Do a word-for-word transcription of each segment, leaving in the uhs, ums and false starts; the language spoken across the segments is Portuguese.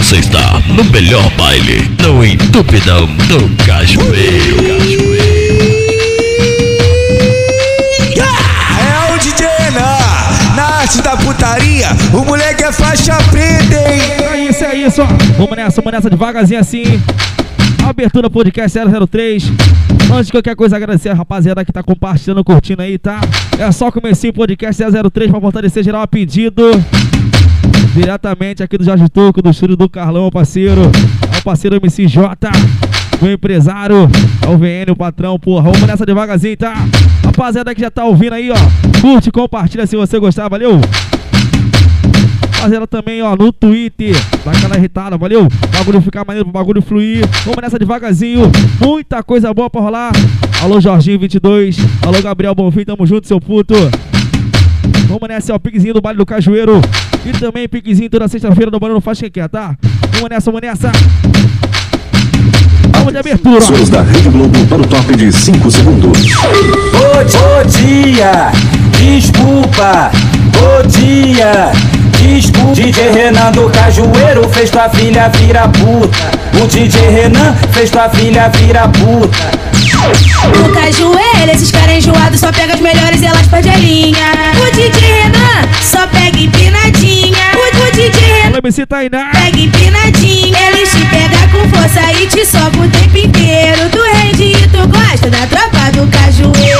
Você está no melhor baile, no entupidão do Cajueiro. É o D J Renan, na arte da putaria, o moleque é faixa preta, hein? É isso, é isso. Vamos nessa, vamos nessa devagarzinho assim. Abertura podcast zero zero três. Antes de qualquer coisa, agradecer a rapaziada que tá compartilhando, curtindo aí, tá? É só começar o podcast zero zero três pra fortalecer geral a pedido. Diretamente aqui do Jorge Turco, do estúdio do Carlão, parceiro. É o parceiro M C J, o empresário. É o V N, o patrão, porra. Vamos nessa devagarzinho, tá? Rapaziada que já tá ouvindo aí, ó. Curte, compartilha se você gostar, valeu? Rapaziada também, ó, no Twitter. Dá aquela irritada, valeu? O bagulho ficar maneiro, pro bagulho fluir. Vamos nessa devagarzinho. Muita coisa boa pra rolar. Alô, Jorginho vinte e dois. Alô, Gabriel Bonfim, tamo junto, seu puto. Vamos nessa, ó, piquezinho do baile do Cajueiro. E também piquezinho toda sexta-feira do Barulho Faz Quem Quer, tá? Vamos nessa, vamos nessa. Vamos de abertura. Pessoas da Rede Globo para o top de cinco segundos. Bom dia, desculpa. Bom dia, desculpa. D J Renan do Cajueiro fez tua filha vira puta. O D J Renan fez tua filha vira puta. No Cajueiro, esses caras enjoados só pegam as melhores e elas perdem a linha. O D J Renan só pega empinadinha. O, o D J Renan M C Tainá pega empinadinha. Eles te pegam com força e te sobem o tempo inteiro. Tu rende e tu gosta da tropa do Cajueiro.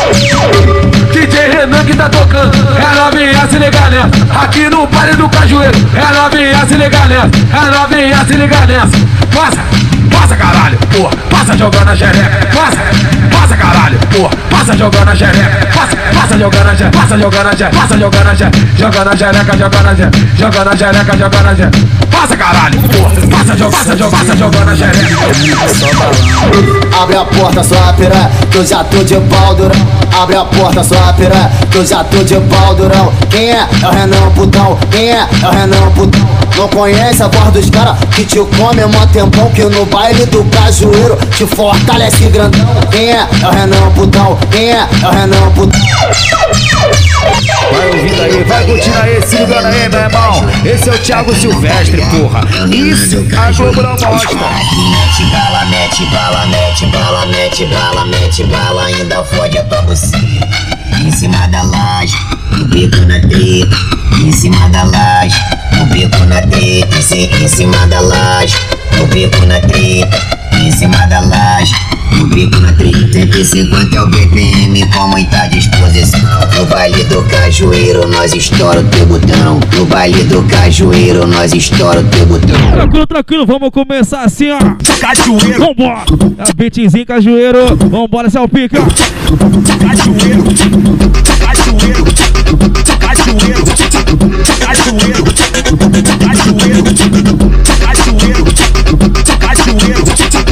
D J Renan que tá tocando, é novinha se liga nessa. Aqui no baile do Cajueiro, é novinha se liga nessa. É novinha se liga nessa. Passa, passa caralho, porra, passa jogando a xereca. Passa, passa caralho, porra, passa jogando a xereca. Passa, passa jogando a xereca, passa jogando a xereca, passa jogando a xereca, jogando a xereca, jogando a xereca, jogando a xereca, jogando a xereca. Passa caralho, porra, passa jogando, passa jogando, passa jogando a xereca. Abre a porta, sua piranha, que eu já tô de pau durão. Abre a porta, sua piranha, que eu já tô de pau durão. Quem é? É o Renan Putão. Quem é? É o Renan Putão. Não conhece a voz dos caras que te come mó tempão, que no baile do Cajueiro te fortalece grandão. Quem é? É o Renan Putão. Quem é? É o Renan Putão. Vai ouvindo aí, vai curtindo aí, se ligando aí, meu irmão. Esse é o Thiago Silvestre, porra. Isso a Globo não mostra. Mete bala, mete bala, mete bala, mete bala, mete bala, ainda fode a tua buceta. Em cima da laje, no beco na treta. Em cima da laje, no beco na treta. Em cima da laje, no beco na treta. Em cima da laje, no beco na treta. cento e cinquenta é o B P M com muita disposição. No baile do Cajueiro nós estoura o teu botão. No baile do Cajueiro nós estoura o teu botão. Tranquilo, tranquilo, vamos começar assim, ó. Cajueiro, vambora. É beatzinho Cajueiro, vambora, esse é o pique, ó. Cajueiro, Cajueiro, Cajueiro, Cajueiro, Cajueiro, Cajueiro, Cajueiro, Cajueiro,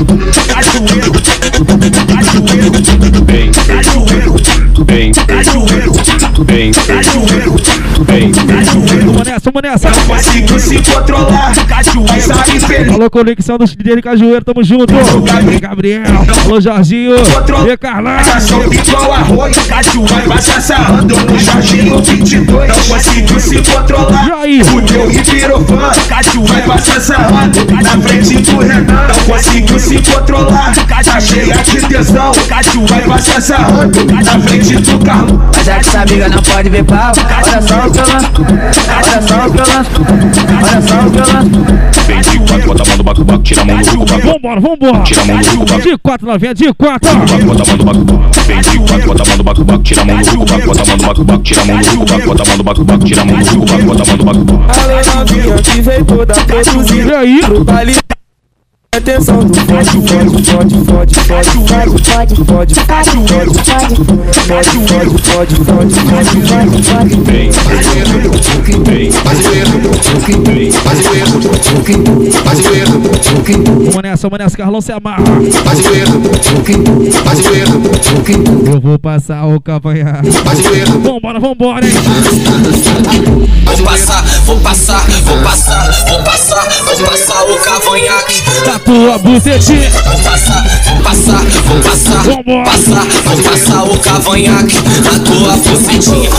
Cajueiro, bem, Cajueiro, bem, Cajueiro, bem, Cajueiro, bem, Cajueiro. Vamos nessa, vamos nessa. Não conseguiu se controlar, Cajueiro. Alô, conexão dos D J de Cajueiro, tamo junto. Gabriel, alô, Jorginho, e Carlão. Igual arroz, Cajueiro vai se sarrando no Jorginho vinte e dois. Não conseguiu se controlar, fudeu e virou fã. Cajueiro vai se sarrando na frente do Renan. Não conseguiu se controlar, tá cheia de tesão. Cajueiro vai se sarrando na frente do Carlão. Mas é que essa amiga não pode ver pau. Olha só o que eu lanço, olha só o que eu lanço, olha só o que eu lanço. vinte e quatro, bota a mão do baco-baco, tira a mão do baco-baco. Vambora, vambora. Tira a mão do baco-baco. De quatro, novinha, de quatro. Bota a mão do baco-baco. vinte e quatro, bota a mão do baco-baco, tira a mão do baco-baco. Bota a mão do baco-baco, tira a mão do baco-baco. Bota a mão do baco-baco, tira a mão do baco-baco. Bota a mão do baco-baco. Alô, novinha que veio toda produzida. E aí? Pro baile. Atenção do fode, fode, fode, fode, fode, fode, fode, fode, fode, fode, fode, fode, fode, bem, vamos nessa, vamos nessa, Carlão se amarra. Eu vou passar o cavanhaque. Vambora, vambora, hein? Vou passar, vou passar, vou passar, vou passar, vou passar o cavanhaque. Da tua bucetinha. Vou passar, vou passar, vou passar, Vambora. passar, vou passar o cavanhaque na tua bucetinha.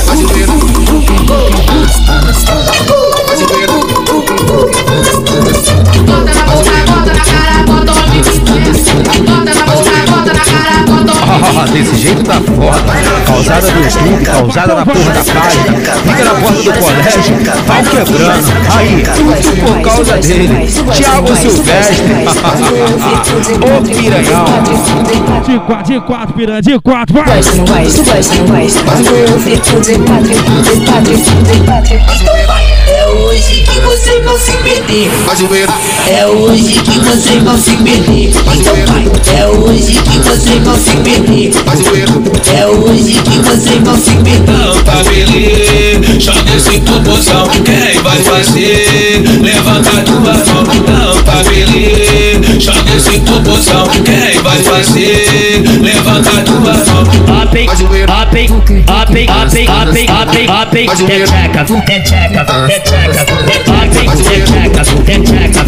causada do clube, causada na porra da casa, fica na porta do colégio, pau quebrando. Aí, tudo por causa dele. Thiago Silvestre. Ô piranhão. De quatro, de quatro, piranha, de quatro, vai! Gosta, não gosta, gosta, não gosta. Quando eu ver tudo de quatro, de quatro, de quatro. Então vai. É hoje que vocês vão se perder. É hoje que vocês vão se perder. Então vai. É hoje que vocês vão se perder. É hoje que vocês vão se perder. Não tá beleza, joga esse popozão. Quem vai fazer? Levanta a tua mão. Não tá beleza, joga esse popozão. Quem vai fazer? Levanta a tua mão. Up, up, up, up, up, up, up, up, techeca, techeca, techeca, techeca, techeca,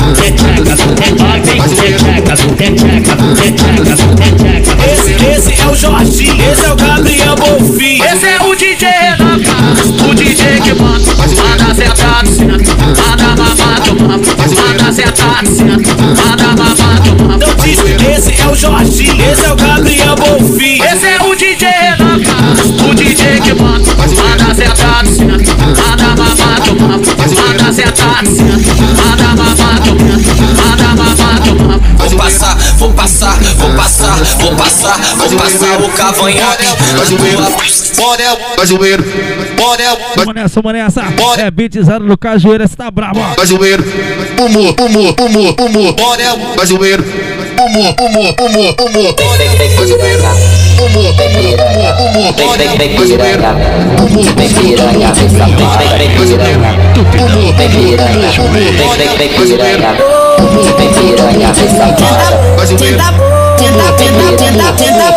techeca. Esse, esse é o Jorginho, esse é o Gabriel Bonfim, esse é o D J Renan, o D J que manda, manda sentado, manda mamado, manda sentado, manda mamado. Não diz que esse é o Jorginho, esse é o Gabriel Bonfim, esse é o D J Renan, o D J que manda, manda sentado, manda mamado, manda sentado, manda mamado, manda mamado. Vou passar, vou passar, vou passar, vou passar, vou passar o cavanhaque. Borel, cajueiro, borel. Vamos nessa, vamos nessa. É beat zero no cajueiro, essa tá brava. Cajueiro, humor, humor, humor, humor. Borel, cajueiro, humor, humor, humor, humor. Cajueiro, humor, humor, humor. Vem piranha, vem piranha, vem safada, vem piranha, vem piranha, vem piranha, vem piranha, vem safada. Tenta, tenta, tenta, tenta, tenta,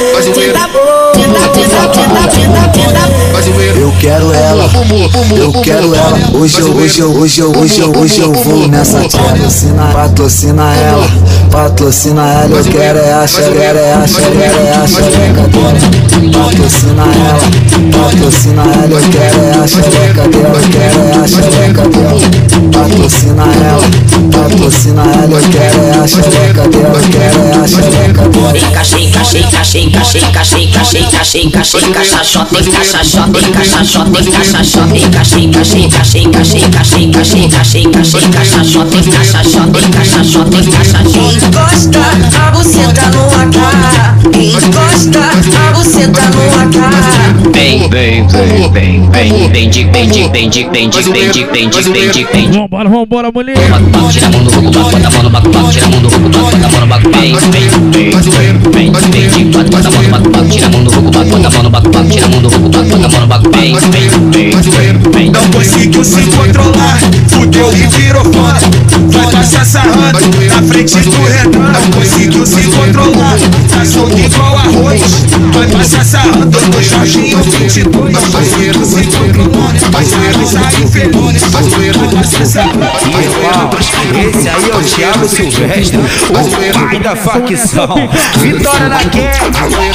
tenta, tenta, tenta, tenta. Eu quero ela, eu quero ela. Hoje eu, hoje eu, hoje eu, hoje eu, hoje eu vou nessa patrocina, patrocina ela, patrocina ela. Eu quero é a xereca, é a xereca, é a xereca dela. Patrocina ela, patrocina ela. Eu quero é a xereca dela, eu quero é a xereca dela. Patrocina ela, patrocina ela. Eu quero é a xereca dela, eu quero é a xereca dela. Cachei, cachei, cachei, cachei, cachei, cachei, cachei, cachei, cachaçote, cachaçote, cachaçote, cachaçote, cachei, cachei, cachei, cachei, cachei, cachei, cachei, cachei, cachaçote, cachaçote, cachaçote, cachaçote. Encosta a buceta no A K. Encosta a buceta no A K. Vem, vem, vem, vem, vem, vem de, vem de, vem de, vem de, vem de, vem de, vem de, vem de. Vambora, vambora, mulher. Tira a mão do fogo, bota a mão no baco, tira a mão do fogo, bota a mão no baco, vem, vem, vem, vem, vem de, bota a mão no baco, tira a mão do fogo, bota a mão no baco, tira a mão do fogo, bota a mão no baco, vem, vem, vem, vem. Não conseguiu se controlar, fudeu e virou foda. Vai passar sarrando na frente do Renan. Não conseguiu se controlar, tá solto igual arroz. Vai passar sarrando no Jorginho vinte e dois. Não conseguiu se controlar, vai sair feliz. Vai passar sarrando. Esse aí é o Thiago Silvestre, o pai da facção. Vitória na guerra.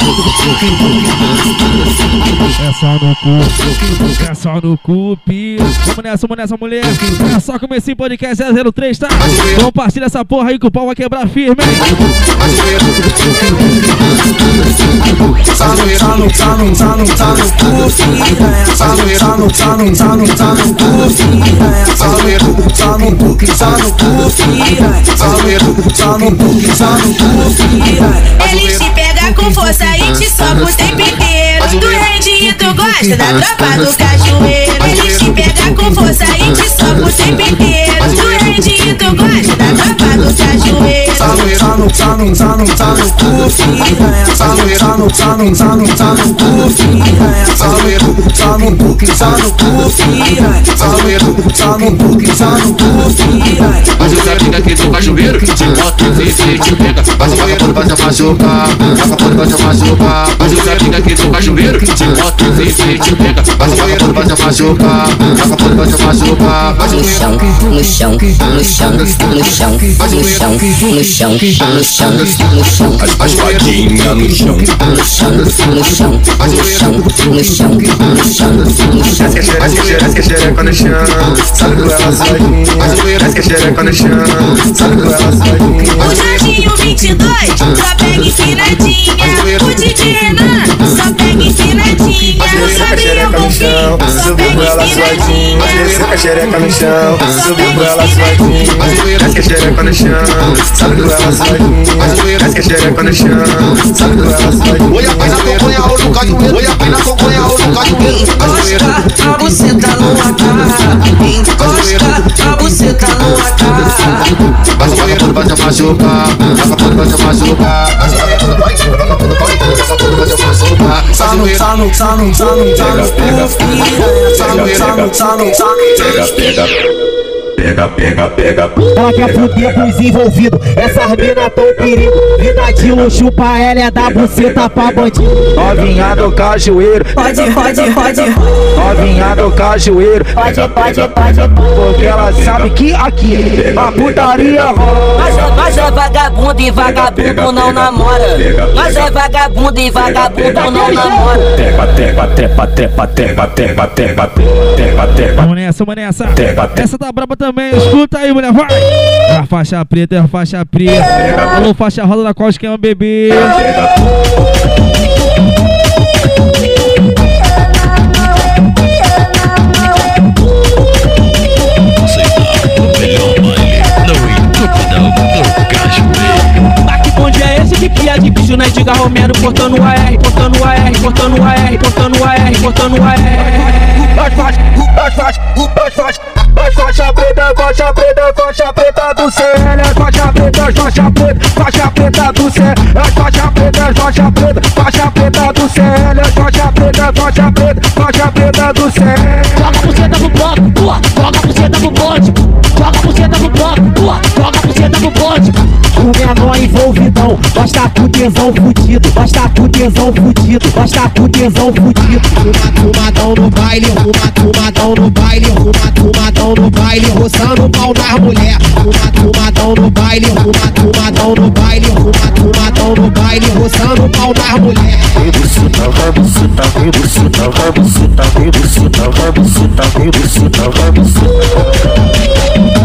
É só no cu, é só no cu, pi. Vamos nessa, vamos nessa, mulher. É só começar em podcast zero zero três, tá? Compartilha essa porra aí que o pau vai quebrar firme, hein? Tá no, tá no, tá no, tá no, tá no cu, piranha. Tá no, tá no, tá no, tá no, tá no cu, piranha. Tá no, tá no, tá no cu, piranha. Tá no, tá no, tá no cu, piranha. Ele te pega com força e te soca o tempo inteiro. Tu rende e tu gosta da tropa do cajueiro. Ele te pega com força e te soca o tempo inteiro. Tu rende e tu gosta da tropa do cajueiro. Tá no, tá no, tá no, tá no cu, piranha. Tá no, tá no, tá no, tá no, tá no cu, piranha. Tá no, tá no, tá no cu, piranha. Tá no, tá no, tá no cu, piranha. Mas o Zé fica aqui do cajueiro, te bota e te pega. Mas o vagabundo vai se machucar, vagabundo vai se machucar. Mas o Zé fica aqui do cajueiro, te bota e te pega. Mas o vagabundo vai se machucar, vagabundo vai se machucar. No chão, no chão, no chão, no chão, no chão, no chão, no chão, no chão. As espadinhas no chão, no chão, no chão, no chão, no chão, no chão, no chão. Desce que xereca no chão, sabe com ela sozinha. Desce que xereca no chão, sabe com ela sozinha. O Jorginho vinte e dois só pega empinadinha. O D J Renan só pega empinadinha. Quero saber, eu confio. Subiu com ela suadinha, desceu com a xereca no chão. Subiu com ela suadinha, desce a xereca no chão. Sabe com ela suadinha, desce a xereca no chão. Sabe com ela suadinha. Oi, a pena acompanha ou no cajueiro. Oi, a pena acompanha ou no cajueiro. Encosta a buceta no A K. Encosta a buceta no A K. Cajueiro vai te machucar, vagabundo vai te machucar. Cajueiro vai te machucar, vagabundo vai te machucar. Tá no, tá no, tá no, tá no, tá no cu, piranha. Tá no, tá no, tá no, tá no. Pega, pega. Pega, pega, pega. Ela quer fuder com os envolvidos. Essas mina tão perigo. Vida de luxo pra ela é dar buceta pra bandido. Novinha do cajueiro. Pode, pode, pode. Novinha do cajueiro. Pode, pode, pode. Porque ela sabe que aqui a putaria rola. Mas, mas é vagabundo e vagabundo não namora. Mas é vagabundo e vagabundo não namora. Tepa, tepa, tepa, tepa, tepa, tepa, tepa, tepa, tepa. Vamos nessa, vamos nessa. Essa tá braba também. Escuta aí, mulher, vai! É a faixa preta, é a faixa preta. Alô, faixa roda da qual quer um bebê. Onde é esse que cria de bicho, né? Diga Romero, cortando o A R, cortando o A R, cortando o A R, cortando o A R, cortando o A R. As faixas, as faixas, as faixas, as faixa preta, faixa preta, faixa preta do C L, as faixa preta, faixa preta, faixa preta do C L, as faixa preta, faixa preta, faixa preta do C L, as faixa preta, faixa preta, faixa preta do C L. Joga a buceta pro bloco, tua, joga a buceta pro bonde. Joga a buceta pro bloco, tua, joga a buceta pro bonde. O menor envolvidão, gosta com tesão fudido, gosta com tesão fudido, gosta com tesão fudido. Uma tumadão no baile, uma tumadão no baile, uma tumadão no baile, roçando o pau das mulher. Uma tumadão no baile, uma tumadão no baile, uma tumadão no baile, roçando o pau das mulher. Vem buceta, vai buceta, vem buceta, vai buceta, vem buceta, vai buceta, vem buceta, vai buceta.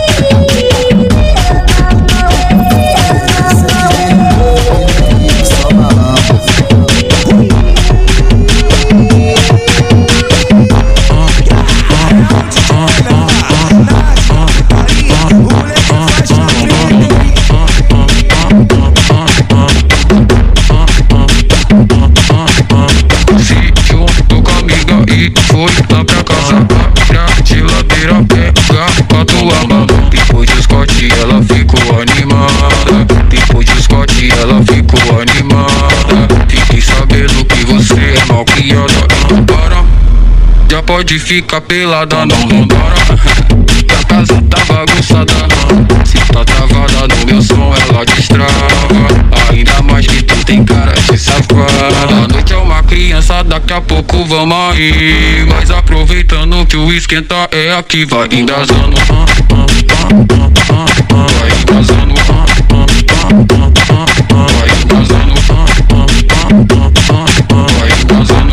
Foi lá pra casa, pra geladeira, pega a tua mão. Depois de Scott ela ficou animada. Depois de Scott ela ficou animada. Fiquei sabendo que você é mal criada. Para, já pode ficar pelada, não, não para. A casa tá bagunçada, se tá travada no meu som ela destrava. Ainda mais que tu tem cara de safada. A noite é uma criança, daqui a pouco vamos aí. Mas aproveitando que o esquenta é aqui, vai embrasando. Vai embrasando. Vai embrasando. Vai embrasando.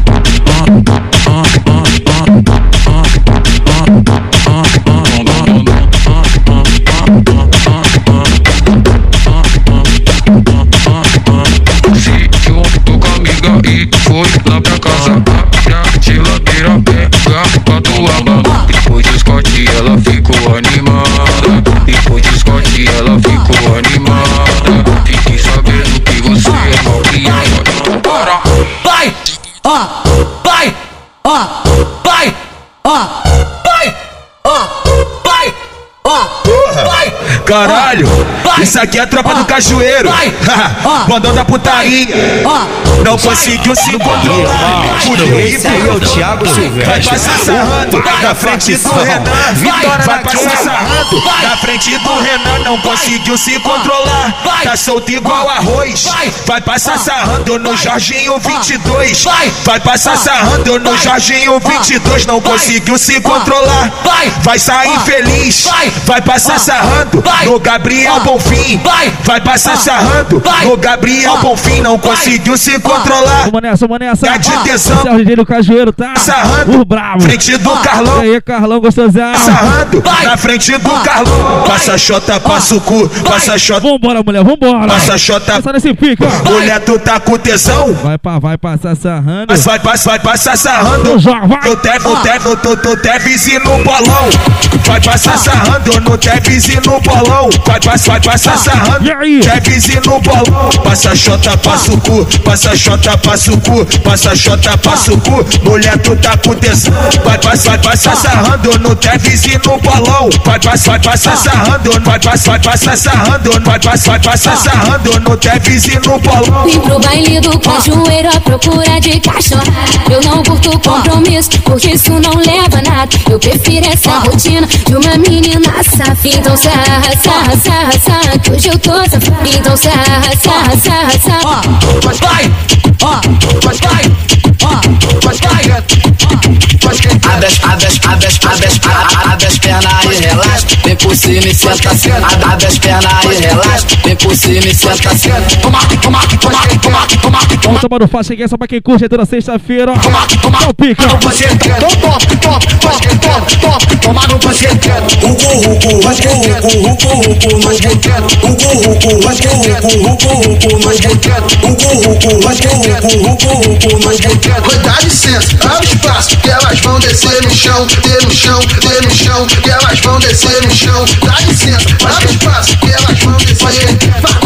E foi lá pra casa, pra geladeira, pega a tua mão. Depois de Scott ela ficou animada. Depois de Scott ela ficou animada. Fiquei sabendo que você é mal criada. Para! Vai! Ó! Vai! Ó! Vai! Ó! Vai! Ó! Vai! Ó! Vai! Caralho, vai, isso aqui é a tropa ó, do cajueiro. Mandou da putaria. Ó, não conseguiu se controlar. Esse aí é o Thiago Silvestre. Vai passar sarrando na frente do Renan. Vitória vai passar sarrando na frente do Renan. Não conseguiu se controlar. Tá solto igual arroz. Vai passar sarrando no Jorginho vinte e dois. Vai passar sarrando no Jorginho vinte e dois. Não conseguiu se controlar. Vai sair feliz. Vai passar sarrando no Gabriel Bonfim. Vai, vai passar sarrando no Gabriel Bonfim. Não conseguiu se controlar. Vamos nessa, vamos nessa. Tá de tesão. Esse é o D J do Cajueiro, tá? Sarrando, o bravo. Frente do Carlão. E aí, Carlão gostosão. Sarrando, na frente do Carlão. Passa a chota, passa o cu. Passa a chota. Vambora, mulher, vambora. Passa a chota. Passa nesse pique, ó. Mulher, tu tá com tesão. Vai, pra, vai passar sarrando. Mas vai, vai, vai passar sarrando. Vai. No teto, no teto, no tu teves e no bolão. Vai passar sarrando no teves e no bolão. Vai, vai, vai passar sarrando. Teves e no bolão. Passa a chota, passa o cu. Passa a chota, passa o cu. Passa a chota, passa o cu. Mulher, tu tá com tesão. Vai, vai, vai passar sarrando no teves e no bolão. Vai, vai, vai passar sarrando. Vai, vai, vai passar sarrando. Vai, vai, vai passar sarrando no teves e no bolão. Vim pro baile do Cajueiro à procura de cachorra. Eu não curto compromisso, porque isso não leva a nada. Eu prefiro essa rotina de uma menina safada. Então sarra, sarra, sarra, sarra, que hoje eu tô safada. Então sarra, sarra, sarra, sarra. Mas vai, mas vai, mas vai. Abre as, abre as, abre as, abre as, abre as pernas e relaxa. Vem por cima e senta, senta. Abre as pernas e relaxa. Vem por cima e senta, senta. Toma, toma, toma, toma, toma. Vamos tomar no faixa aqui, é só pra quem curte, é toda sexta-feira. Toma, toma, toma, pica. Toma, toma, toma, toma, toma no bocheteiro. Rucu, rucu, rucu, rucu, rucu, rucu no bocheteiro. Rucu, rucu, rucu, rucu, rucu, rucu no bocheteiro. Rucu, rucu, rucu, rucu, rucu, rucu no bocheteiro. Oi, dá licença, abre espaço, que elas vão descer no chão, descer no chão, descer no chão, que elas vão descer no chão. Dá licença, abre espaço, que elas vão descer.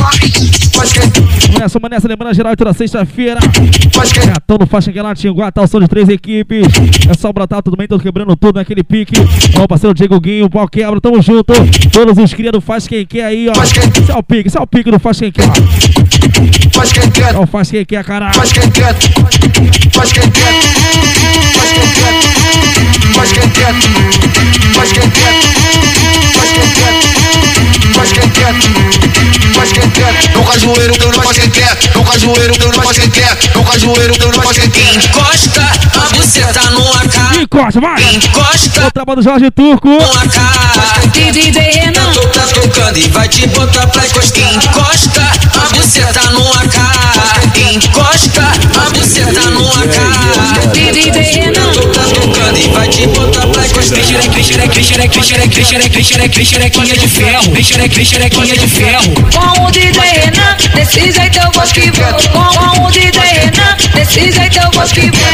Vamos nessa, vamos nessa, lembrando geral, toda sexta-feira. Gatão no faixa que lá, Tinguá, tal, são de três equipes. É só brotar, tudo bem, tô quebrando tudo naquele pique. Ó, o parceiro Diego Guinho, o pau quebra, tamo junto. Todos os cria do Faz Quem Quer aí, ó. Esse é o pique, esse é o pique do Faz Quem Quer. Faz quem quer. É o Faz Quem Quer, caralho. Faz quem quer. Faz quem quer. Faz quem quer. Faz quem quer. Faz quem quer. Faz quem quer. Faz quem quer. Faz quem quer. No cajueiro, eu não faço quem quer. No cajueiro, eu não faço quem quer. No cajueiro, eu não faço quem quer. Encosta a buceta no A K. Encosta, vai. Encosta. O trabalho do Jorge Turco. No A K. D J Renan. Tu tá tocando e vai te botar pra encostar. Encosta a buceta no A K. Encosta a buceta no A K. D J Renan. Tu tá tocando e vai te botar pra encostar. Vem xereque, vem xereque, vem xereque, vem xereque, vem xereque, vem xereque, vem xerequinha de ferro. Vem xereque, vem xerequinha de ferro. Com o D J Renan, desse jeito eu vou que vou. Com o D J Renan, desse jeito eu vou que vou.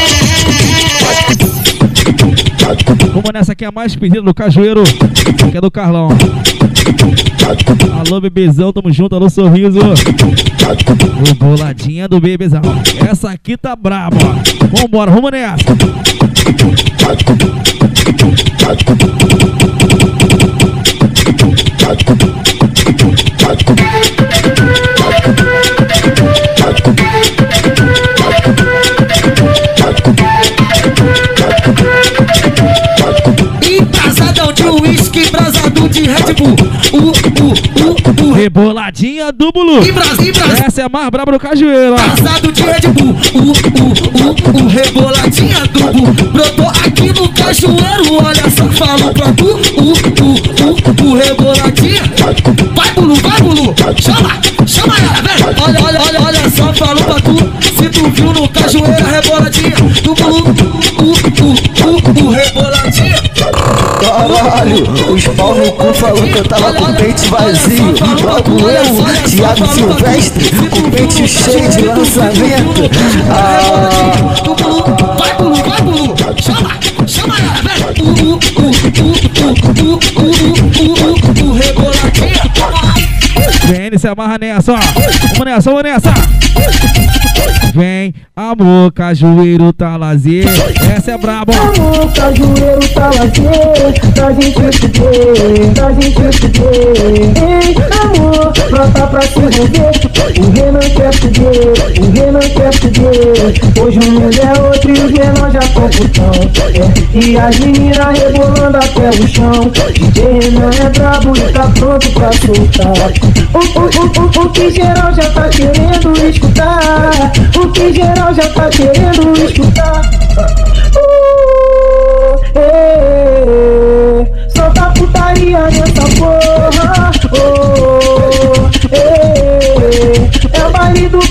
Vamos nessa aqui, a mais pedida do Cajueiro, que é do Carlão. Alô, bebezão, tamo junto, alô, sorriso. O boladinha do bebezão. Essa aqui tá braba. Vambora, vamos nessa. Embrasadão de uísque, brasadão de Red Bull. Uh, uh, uh, uh. Reboladinha do Bulu. Essa é a mais braba do Cajueiro. Brasado de Red Bull. Uh, uh, uh, uh. Reboladinha do Bulu. Brotou aqui no Cajueiro. Olha só, falo pra tu. Uh, uh, uh, uh. Reboladinha. Vai, Bulu, vai, Bulu. Chama, chama ela, velho. Olha, olha, olha, olha só, falo pra tu. Se tu viu no Cajueiro, reboladinha do Bulu. Uh, uh, uh, uh. Reboladinha. Caralho, os pau no cu falou que eu tava com o peito vazio. Logo eu, Thiago Silvestre, com o peito cheio de lançamento. Ah. Vai, Bulu, vai, Bulu. Chama, chama ela, velho. Uh, uh, uh, uh, uh, uh, uh, reboladinha. Vem, se amarra nessa, ó. Vamos nessa, vamos nessa. Vem, amor, Cajueiro tá lazer. Essa é braba. Amor, Cajueiro tá lazer. Pra gente se ver, pra gente se ver. Ei, amor, brota pra se envolver. O Renan quer se ver, o Renan quer se ver. Hoje o mundo é outro e o Renan já tá putão. É, e as meninas rebolando até o chão. D J Renan é brabo e tá pronto pra soltar. O, o, o, o, o que geral já tá querendo escutar. O que geral já tá querendo escutar. Uh, eh, solta putaria nessa porra. Oh,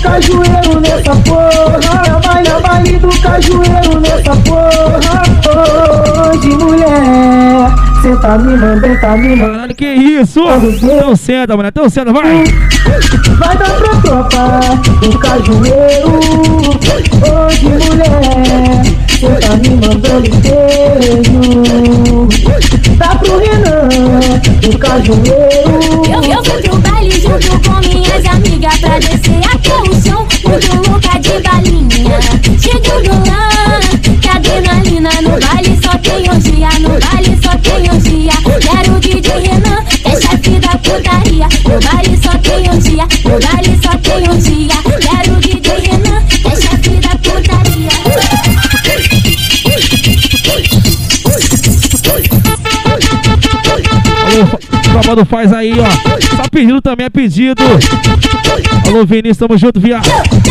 cajueiro nessa porra. Vai na baile do cajueiro nessa porra. Hoje, mulher, cê tá me mandando, tá me mandando. Caralho, que isso? Então senta, mulher, então senta, vai. Vai dar pra tropa do cajueiro. Hoje, mulher, cê tá me mandando beijo. Dá pro Renan do cajueiro. Eu, eu fui pro baile junto com minhas amigas pra descer até o chão, muito louca de balinha. Chegando lá, que adrenalina no baile só tem um dia, no baile só tem um dia. Quero o D J Renan, que é chefe da putaria. No baile só tem um dia, no baile só tem um dia. Quero o D J Renan, que é chefe da putaria. Alô, tropa do Faz aí, ó. Tá pedindo também, é pedido. Alô, Vinícius, tamo junto, viado.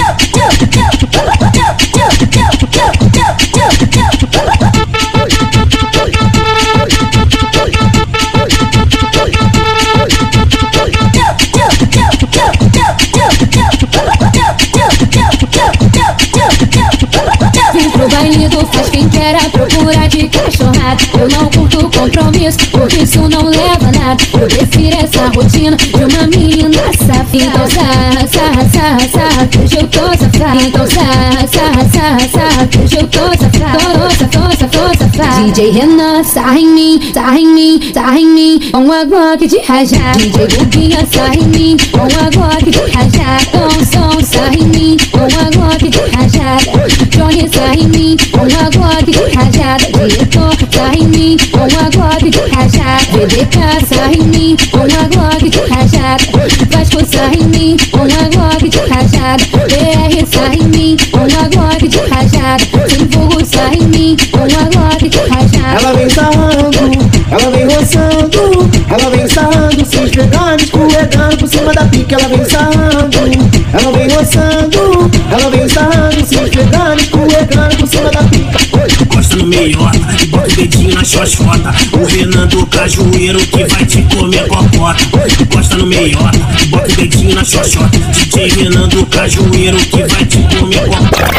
Vem pro baile do Faz quem quer a procura de cachorrada. Eu não curto compromisso, porque isso não leva nada. Eu prefiro essa rotina de uma menina safada. Então sarra, sarra, sarra, sarra, que hoje eu tô safada. Então sarra, sarra, sarra, sarra, que hoje eu tô safada. Tô safada, tô safada. D J Renan, sarra em mim, sarra em mim, sarra em mim, com a Glock de rajada. D J Guguinha, sarra em mim, com a Glock de rajada. Tom, som, sarra em mim, com a Glock de rajada. Johnny, sarra em mim, com a Glock de rajada. Diretor, sarra em mim, com a Glock de rajada. V D K, sarra em mim, com a Glock de rajada. Vasco, sarra em mim, com a Glock de rajada. B R, sarra em mim, com a Glock de rajada. Sem fogo, sarra em mim, com a Glock de rajada. Ela vem sarrando, ela vem roçando, ela vem sarrando, se esfregando, escorregando por cima da pica. Ela vem sarrando, ela vem roçando, ela vem sarrando, se esfregando, escorregando por cima da pica. Gosta no meiota, bota o dedinho na xoxota. O Renan do cajueiro que vai te comer cocota. Gosta no meiota, bota o dedinho na xoxota. D J Renan do cajueiro que vai te comer cocota.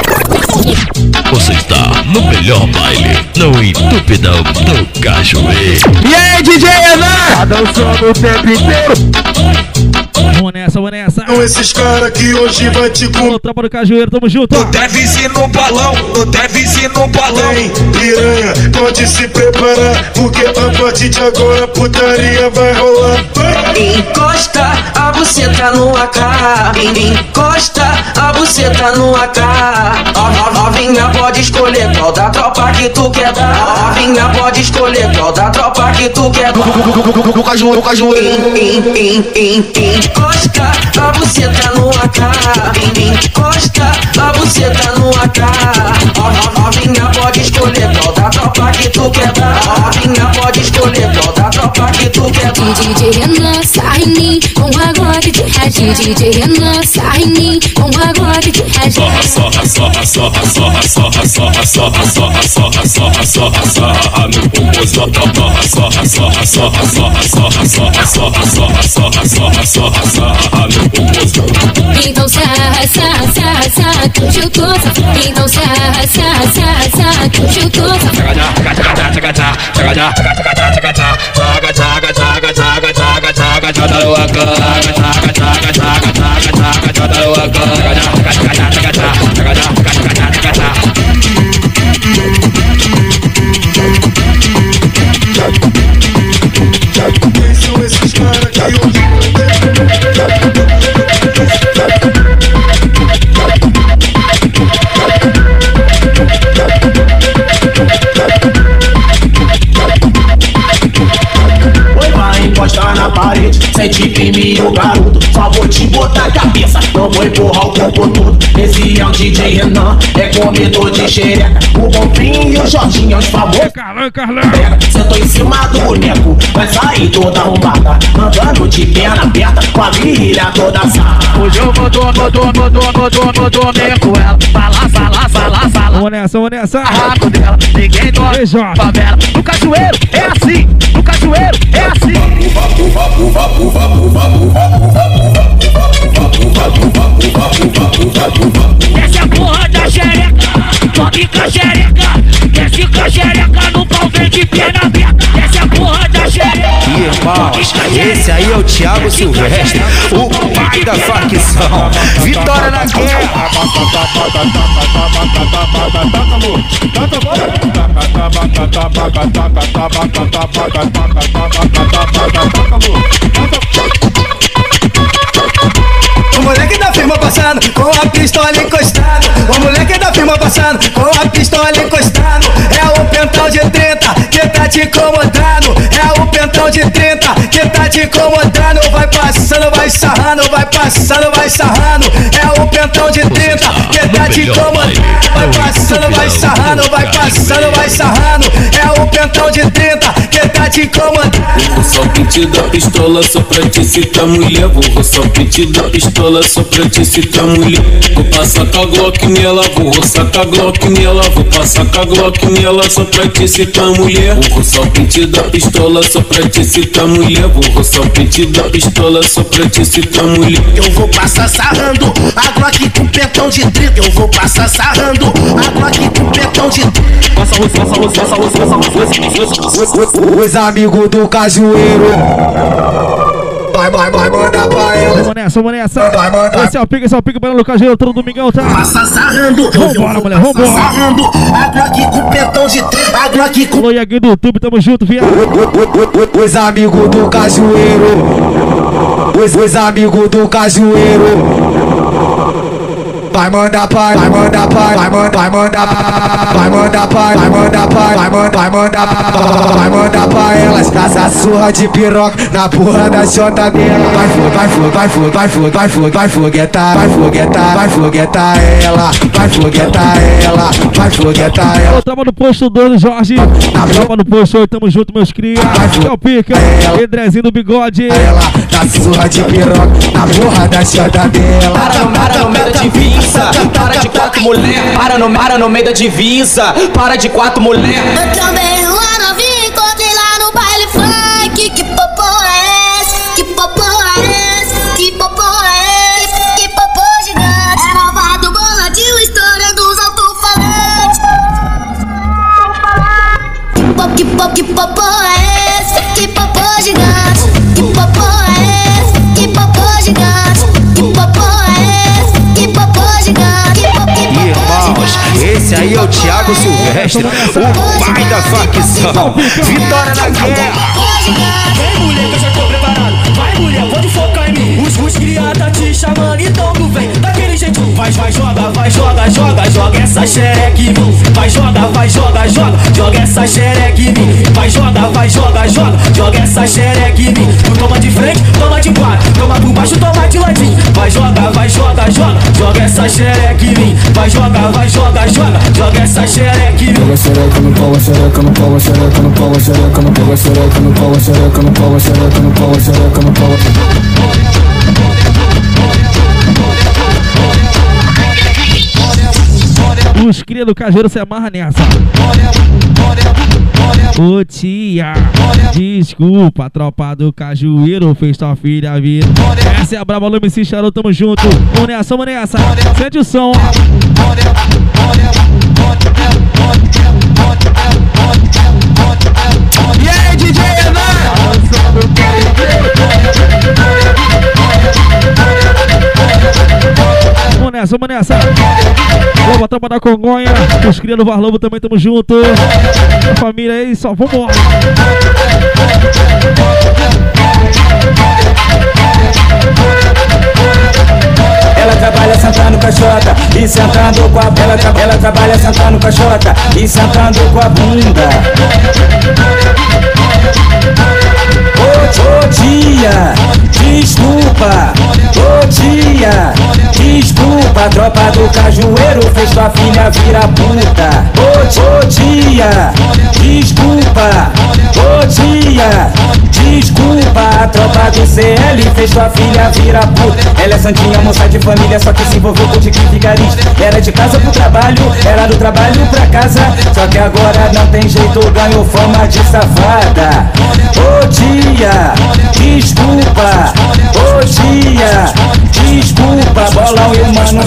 Você está no melhor baile, no entupidão do cajueiro. E aí, D J Renan? Tá dançando o tempo inteiro. Vamos nessa, vamos nessa. São esses caras que hoje vai te comer. Alô, tropa do cajueiro, tamo junto. No Tevis e no balão, no Tevis e no balão. Vem, piranha, pode se preparar, porque a partir de agora a putaria vai rolar. Encosta a buceta no A K. Encosta a buceta no A K. Novinha pode escolher qual da tropa que tu quer dar. Novinha pode escolher qual da tropa que tu quer dar. O cajueiro, o cajueiro. Encosta a buceta no A K. Encosta a buceta no A K. Novinha pode escolher qual da tropa que tu quer dar. Novinha pode escolher qual da tropa que tu quer dar. D J Renan, sarra em mim, com a Glock de rajada. D J Renan, sarra em mim, com a Glock de rajada. Sorra, sorra, sorra, sorra, sorra, sorra, sorra, sorra, sorra, sorra, sorra, sorra, no popozão. Sorra, sorra, sorra, sorra, sorra, sorra, sorra, sorra, sorra, sorra, sorra, sorra, sorra, no popozão. Então sarra, sarra, sarra, sarra, que hoje eu tô safada. Então sarra, sarra, sarra, sarra, que hoje eu tô safada. São esses caras que hoje Encostar na parede, sente em mim o garoto. Só vou te botar a cabeça, não vou empurrar o corpo todo. Esse é o D J Renan, é comedor de xereca. O Bonfim e o Jorginho é os favores. Carlão, Carlão. Sentou em cima do boneco, vai sair toda arrombada, andando de perna aberta, com a virilha toda assada. Hoje eu vou, vou, vou, vou, vou, vou, vou, vou, dormir com ela. Fala, fala, fala, fala. Vamos nessa, vamos nessa. Arraco dela, ninguém dorme. Favela, no cajueiro é assim, no cajueiro é assim. irmãos, esse aí é o Thiago Silvestre, o pai da facção. Vitória na guerra. O moleque da firma passando com a pistola encostada. O moleque da firma passando com a pistola encostada. É o pentão de trinta que tá te incomodando. É o pentão de trinta que tá te incomodando. Vai passando, vai sarrando, vai passando, vai sarrando. É o pentão de trinta que tá te incomodando. Vai passando, vai sarrando, vai passando, vai sarrando. É o pentão de trinta que tá te incomodando. Vou só pedir da pistola só pra te citar mulher. Vou só pedir da pistola só pra te citar mulher. Vou passar com a Glock nela, vou roçar com a Glock nela. Vou passar com a Glock nela só pra te citar mulher. Vou só pedir da pistola só pra te citar mulher. Vou só pedir da pistola só pra te citar mulher. Eu vou passar sarrando a Glock com pentão de trinta. Eu vou passar sarrando a Glock com pentão de trinta. Passa a passa a passa a passa a Os amigos do Cajueiro. Vai, vai, vai, manda pra ela. Vamos nessa, vamos nessa. Vai, manda. Esse é o pique, esse é o pique para o Cajueiro todo domingão, tá? Passa sarrando. Vambora, mulher, vambora. Sarrando a Glock com pentão de trinta. A Glock com... Alô, Iaguinho do YouTube, tamo junto, viado. Os amigos do Cajueiro. Os, os amigos do Cajueiro. Vai mandar pai, vai mandar pai, vai mandar, vai mandar, vai mandar pai, vai mandar pai, vai mandar, vai mandar, vai mandar pra elas caça surra de piroca na porra da chota dela. Vai fu, vai fu, vai fu, vai fu, vai fu, vai foguetar, vai foguetar, vai foguetar ela, vai foguetar ela, vai foguetar ela. Eu tava no posto dois, Jorge. Tava no posto oito, tamo junto, meus cria. É o pica, Pedrezinho do bigode. Ela dá surra de piroca na porra da chota dela. Para no, para no meio da divisa, para de quatro mulher. Para no, para no meio da divisa, para de quatro mulher. Eu também uma novinha encontrei lá no baile funk. Que popô é esse? Que popô é esse? Que popô é esse? Que popô gigante. É nova do boladinho, história dos alto-falantes. Que popô, que popô é esse? Que popô gigante. Que popô é esse? Que popô gigante. Que popô é esse? Que popô gigante. Irmãos, esse aí é o Thiago Silvestre, o pai da facção. Vitória na guerra. Vem mulher que eu já tô preparado. Vai mulher, pode focar em mim. Os, os criadas te chamando, então tu vem daquele jeito. Vai, vai, joga, vai, joga, joga, joga essa xereca em mim. Vai, joga, vai, joga, joga, joga essa xereca em mim. Vai, joga, vai, joga, joga, joga essa xereca em mim. Tu toma de frente, toma de quatro, toma por baixo, toma de ladinho. Vai, joga, vai, joga, joga, joga essa xereca em mim. Vai, joga, vai, joga, joga, joga essa xereca em mim. Joga xereca no pau, xereca no pau, xereca no pau, xereca no pau, xereca no pau, xereca no pau, xereca no pau, xereca no pau. Os cria do Cajueiro se amarra nessa. Ô tia, desculpa, a tropa do Cajueiro fez tua filha vir. Essa é a brava Lume se Charou, tamo junto. Vamos nessa, vamos nessa. Sente o som, E aí, D J vamos nessa, vamos nessa. Vamos a tropa da Congonha. Os cria do Varlobo também tamo junto. A família aí, só vambora. Ela trabalha sentando com a xota e sentando com a ela, tra ela trabalha sentando com a xota e sentando com a bunda. Ô, ô tia, desculpa. Ô tia, desculpa. A tropa do Cajueiro fez tua filha virar puta. Ô, ô tia, desculpa. Ô tia, desculpa. A tropa do C L fez tua filha virar puta. Ela é santinha, moça de família, só que se envolveu com de vigarista. Era de casa pro trabalho, era do trabalho pra casa. Só que agora não tem jeito, ganhou fama de safada. Ô tia, desculpa. Ô tia, desculpa. Bolão e o mano deve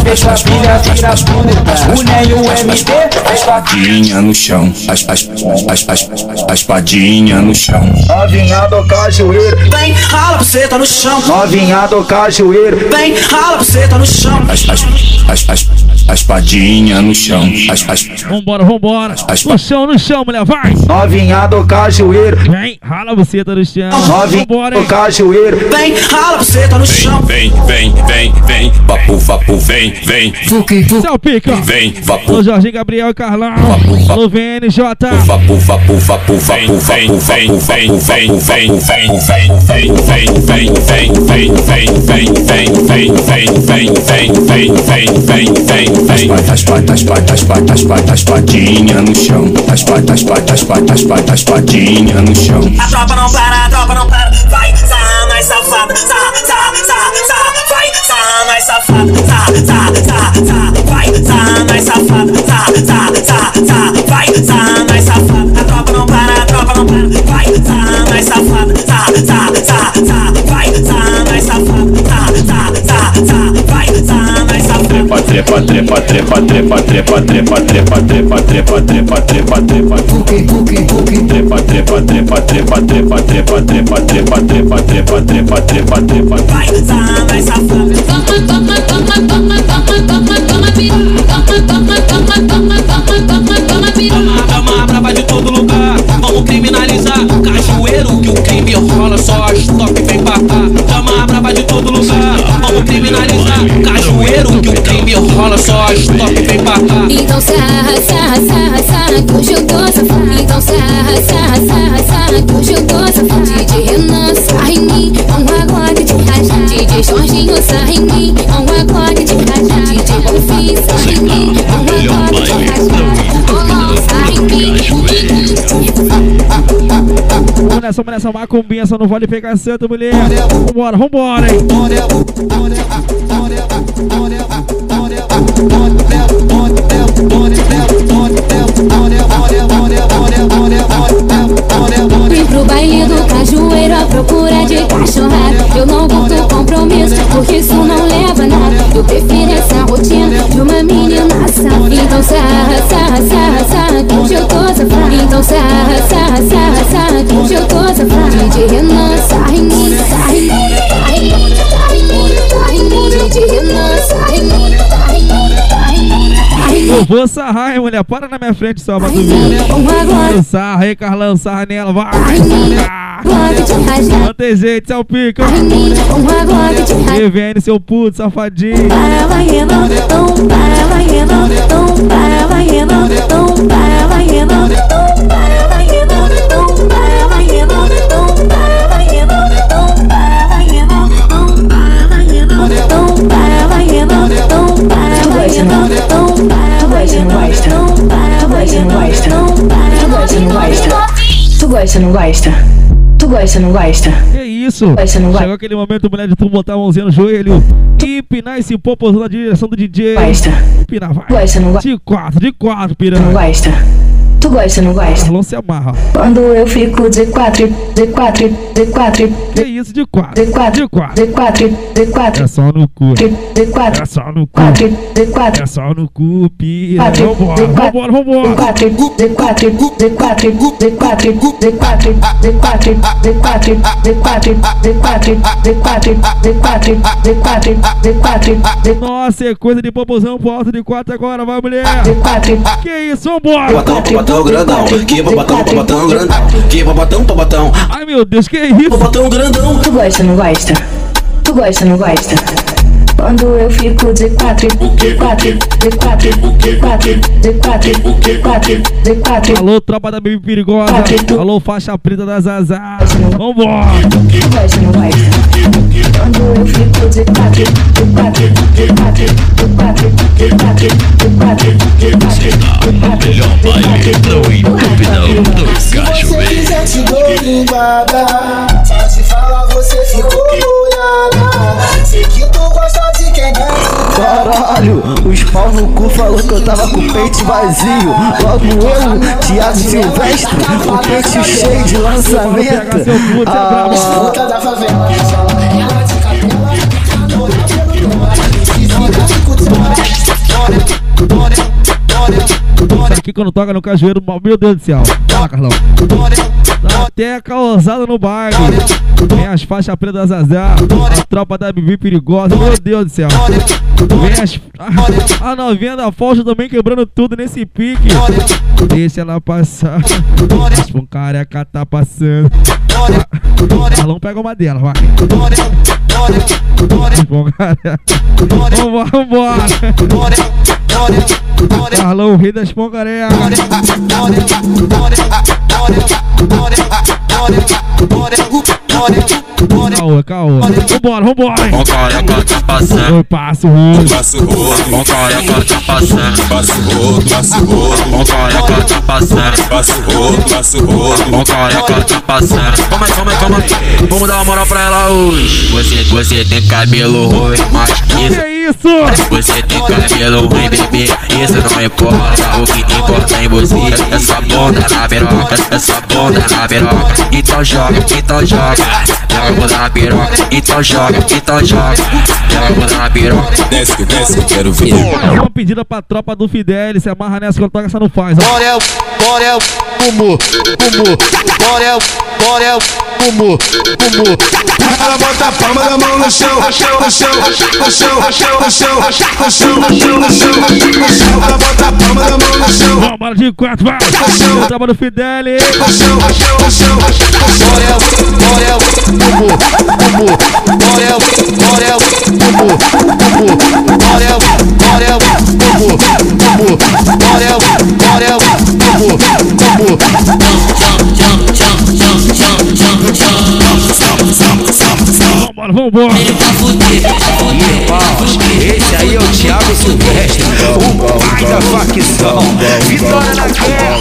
fez tua filha vira puta. O Ney e o M D fez tua Espadinha no chão, as, as, as, as, a espadinha no chão. Novinha do cajueiro, vem, rala você tá no chão. novinha do cajueiro, Vem, rala você tá no chão. As, as, as, as, a espadinha no chão. As, as, Vambora, vambora. No chão, no chão, mulher, vai. novinha do cajueiro, Vem, rala você tá no chão. novinha Vambora, do hein. cajueiro, Vem, rala você tá no chão. Vem, vem, vem, vem, vapo, vapo, vem, vem. Seu pica. Vem, vapo. Alô, Jorginho, Gabriel e Carlão. Alô, V N J. Vapo, vapo, vapo, vapo, vapo, vapo, vapo, vapo, vem, vem, vem, vem, vem, vem, vem, vem, vem, vem, vem, vem, vem, vem, vem, vem, vem, vem, vem. As patas, patas, patas, patas, espadinha no chão. As patas, patas, patas, patas, espadinha no chão. A tropa não para, a tropa não para. Vai, sarra mais safada. Sarra, sarra, sarra, sarra. Vai, sarra mais safada. Sarra, sarra, sarra, sarra. Vai, sarra mais safada. Sarra, sarra, sarra, sarra. Vai, sarra mais safada. A tropa não para, a tropa não para. Vai, sarra mais safada. Sarra, sarra, sarra, sarra. Vai, sarra mais safada. Sarra, sarra, sarra, sarra. Vai, sarra mais safada. Trepa, trepa, trepa, trepa, trepa, trepa, trepa, trepa, trepa, trepa, trepa, trepa. Trepa, trepa, trepa, trepa, trepa, trepa, trepa, trepa, trepa, trepa, trepa, trepa, trepa. Vai, sarra mais safada. Dama brava de todo lugar, vamos criminalizar. Cajueiro que o crime rola, só as top vem pra cá. Dama brava de todo lugar, vamos criminalizar. Cajueiro que o crime rola, só as top vem pra cá. Então sarra, sarra, sarra, sarra, que hoje eu tô safado. Então sarra, sarra, sarra, sarra, que hoje eu tô safado. D J Renan, sarra em mim, é um agode de rajá. D J Jorginho, sarra em mim, é um agode de rajá. D J Bonfim, sarra em mim, é um agode de rajá. Sarra em mim. Vamos nessa, vamos nessa macumbinha, só não vale pegar santo, mulher. Vambora, vambora, hein. Vim pro baile do cajueiro à procura de cachorrada. Eu não curto compromisso, porque isso não leva nada. Eu prefiro essa rotina de uma menina safada. Então sarra, sarra, sarra, sarra, que hoje eu tô safada. Então sarra, sarra, sarra, sarra, que hoje eu tô safada. D J Renan, sarra em mim, sarra em mim, sarra em mim, sarra em mim, sarra em mim. D J Renan, sarra em mim, sarra em mim, sarra em mim. Eu vou sarrar, hein, mulher. Para na minha frente só pra tu ver. Sarra aí, Carlão, sarra nela, vai. Não tem jeito, seu pica. E vem, seu puto, safadinho. Para vai não, não para vai não, não para vai não, não para vai não, não para vai não, não para vai não, não para vai não, não para vai não, não para vai não, não para vai não, não para vai não, não para vai não, não Tu gosta, não gosta? Tu gosta, não gosta? Que isso? Gosta, não gosta? Chegou aquele momento, mulher, de tu botar a mãozinha no joelho e empinar esse popozão na direção do D J. Gosta. Empinar, vai. Gosta, não gosta? De quatro, de quatro, piranha. Não gosta? Tu gosta, não gosta? Carlão se amarra. Quando eu fico de quatro, de quatro, de quatro. Que isso, de quatro? De quatro, de quatro. De quatro, de quatro. É só no cu. De quatro. É só no cu. Quatro, de quatro. É só no cu, pira. Quatro, Vambora, vambora, vambora. De quatro, de quatro, de quatro, de quatro, de quatro, de quatro, de quatro, de quatro, de quatro, de quatro, de quatro, de quatro, de quatro, de Nossa, é coisa de popozão pro alto de quatro agora, vai, mulher. De quatro. Que isso, vambora. Babatão, babatão grandão. Que babatão, babatão grandão. Que babatão, babatão. Ai, meu Deus, que isso? Babatão grandão. Tu gosta, não gosta? Tu gosta, não gosta? Quando eu fico de quatro, de quatro, de quatro, de quatro, de quatro, de quatro, de quatro. Alô, tropa da Baby Perigosa. Alô, faixa preta da Zazá. Vambora. Tu gosta, não gosta? Quando eu fico de quatro, de quatro, de quatro, de quatro, de quatro, de quatro, de quatro, de quatro. Melhor baile do Entupidão do Se você Cajueiro. quiser te dou linguada, só te falar você ficou molhada. Sei que tu gosta de quem ganha. Caralho, os pau no cu falou que eu tava com o peito vazio. Logo eu, Thiago Silvestre, o peito cheio de lançamento. Ah, Puta da favela, ela de cabelo, ela de cabelo, aqui quando toca no cajueiro, meu Deus do céu. Fala, Carlão. Tá até causada no baile. Vem as faixas pretas Zazá, a tropa da Bibi perigosa, meu Deus do céu. Vem as, a, a novinha da Focha também quebrando tudo nesse pique. Deixa ela passar. Um careca tá passando. Carlão pega uma delas, vai. Vambora, vambora. Carlão, o rei das poncarecas. Caô, caô. Vambora, vambora. Com careca tá passando. Eu passo o rodo. Passo o rodo. Com careca tá passando. Passo o rodo, passo o rodo. Com careca tá passando. Passo o rodo, passo o rodo. Com careca tá passando. Calma aí, calma aí, calma aí. Vamos dar uma moral pra ela hoje. Você, você tem cabelo ruim, mas isso. Que é isso? Você tem cabelo ruim, bebê. Isso não importa. O que importa em você. Essa bunda na piroca. Essa bunda na piroca. Então joga, então joga. Joga a bunda na piroca. Então joga, então joga. Joga a bunda na piroca. Desce, desce, eu quero ver. Uma pedida pra tropa do Fidel. Se amarra nessa quando toca, essa não faz. Borel, Borel, Bumu, Bumu, Borel, Borel, Bumu, Bumu. Ela bota a palma da mão no chão, no chão, no chão, no chão, no chão, no chão, no chão, no chão, no chão, no chão. Ela bota a palma da mão no chão. Vambora de quatro, vai. Tropa do Fidel. No chão, no chão, no chão, no chão. Borel, Borel, Bumu, Bumu, Borel, Borel, Bumu, Bumu, Borel, Borel, Bumu, Bumu, Borel, Borel, Bumu, Bumu. Vambora, vambora. Irmãos, esse aí é o Thiago Silvestre, o pai da facção. Vitória na guerra.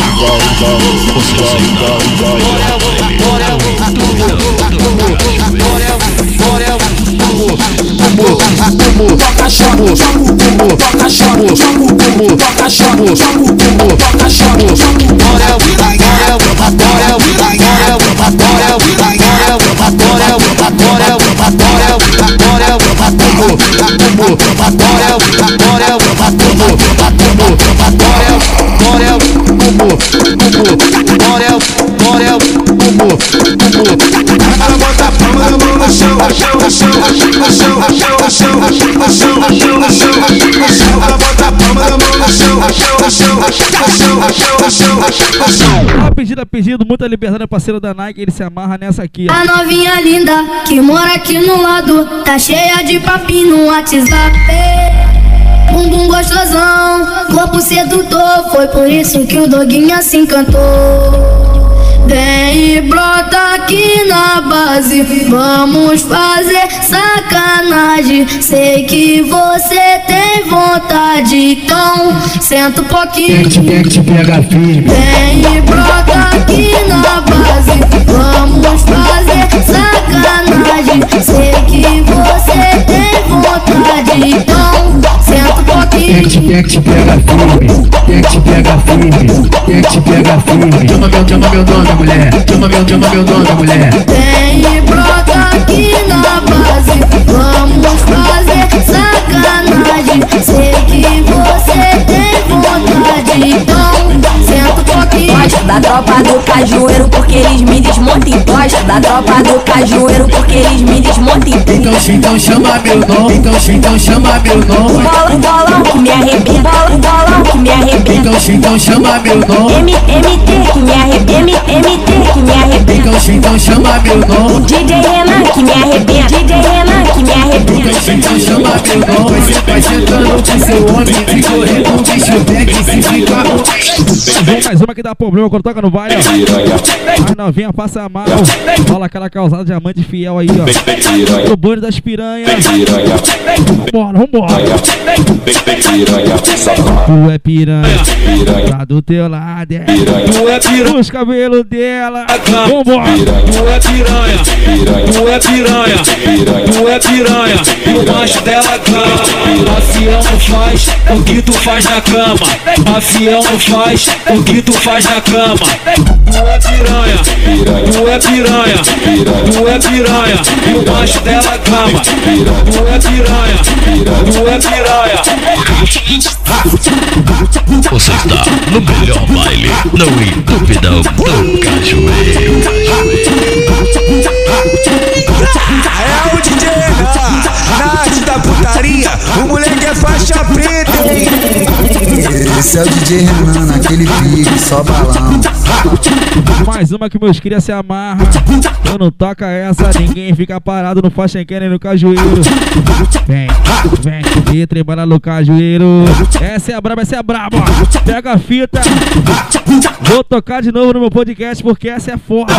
Toca chamo, toca chamo, toca chamo, toca chamo. Borel, Borel, Borel, Borel, Borel, Borel, Borel, Borel, Borel, Borel, Bumu, Bumu, Borel, Borel, Bumu, Bumu, Borel, Borel, Bumu, Bumu, Borel, Borel, Bumu, Bumu. Ela bota a palma da mão no chão, no chão, no chão, no chão, no chão, no chão, no chão, no chão, no chão, no chão, no chão. Ela bota a palma da mão no chão, no chão, no chão, no chão, no chão, no chão, no chão, no chão. Uma pedida, pedido, muita liberdade, parceiro da Nike, ele se amarra nessa aqui, ó. A novinha linda que mora aqui no lado, tá cheia de papinho no WhatsApp. Bumbum gostosão, corpo sedutor, foi por isso que o doguinho se encantou. Vem e brota aqui na base, vamos fazer sacanagem. Sei que você tem vontade, então senta um pouquinho. Vem e brota aqui na base, vamos fazer sacanagem. Sei que você tem vontade, então senta um pouquinho. Quem que te pega firme, quem que te pega firme, quem que te pega firme. Chama meu, chama meu dono da mulher, chama meu, chama meu dono da mulher. Vem e brota aqui na base, vamos fazer sacanagem. Sei que você tem vontade, então senta um pouquinho. Gosto da tropa do cajueiro porque eles me desmontem. Gosto da tropa do cajueiro porque eles me desmontem. Então, então chama meu nome, então, então chama meu nome. Bola, bolão que me arrebenta, bola, bolão que me arrebenta. Então, então chama meu nome. M, MT que me arrebenta, M, MT que me arrebenta. Então, então chama meu nome. D J Renan que me arrebenta, D J Renan que me arrebenta. Então, então chama meu nome. Vai sentando de seu homem, ficou redondo, deixa eu ver que se fica. Vem mais uma que dá problema quando toca no baile, ó. A novinha passa mal, rola aquela causada diamante fiel aí, ó. O bonde das piranhas. Vambora, vambora. Tu é piranha, tá do teu lado, é. Tu é piranha, os cabelos dela. Vambora. Tu é piranha, tu é piranha, tu é piranha. E o macho dela na cama. Mafião não faz o que tu faz na cama. Mafião não faz o que tu faz na cama. Tu é piranha, tu é piranha, tu é piranha, e o macho dela cama. Tu é piranha, tu é piranha. Você está no melhor baile, no entupidão do Cajueiro. É o D J Renan, na arte da putaria, o moleque é faixa preta, hein? Esse é o D J Renan, naquele pique, só balão. Mais uma que meus cria se amarra. Eu não toca essa, ninguém fica parado no faixa nem no Cajueiro. Vem, vem, e trembala no Cajueiro. Essa é a braba, essa é a braba. Pega a fita. Vou tocar de novo no meu podcast porque essa é foda.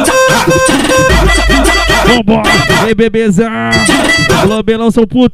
Vambora, vem bebezão. Alô, Belão, seu puto.